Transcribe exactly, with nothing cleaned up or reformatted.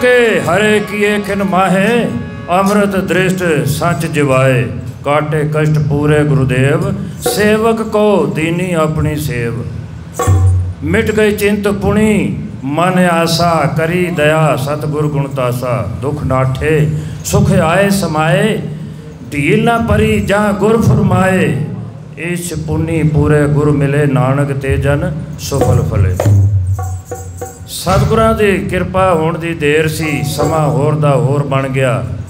के हरे किए खिन माहे अमृत दृष्ट सच जिवाए काटे कष्ट पूरे गुरुदेव सेवक को दीनी अपनी सेव मिट गई चिंत पुणी मन आशा करी दया सतगुर गुणतासा दुख नाठे सुख आए समाए ढील ना परी जहाँ गुर फरमाए इस पुनी पूरे गुरु मिले नानक ते जन सुफल फले। सतगुरां दी किरपा होण दी देर सी समा होर दा होर बन गया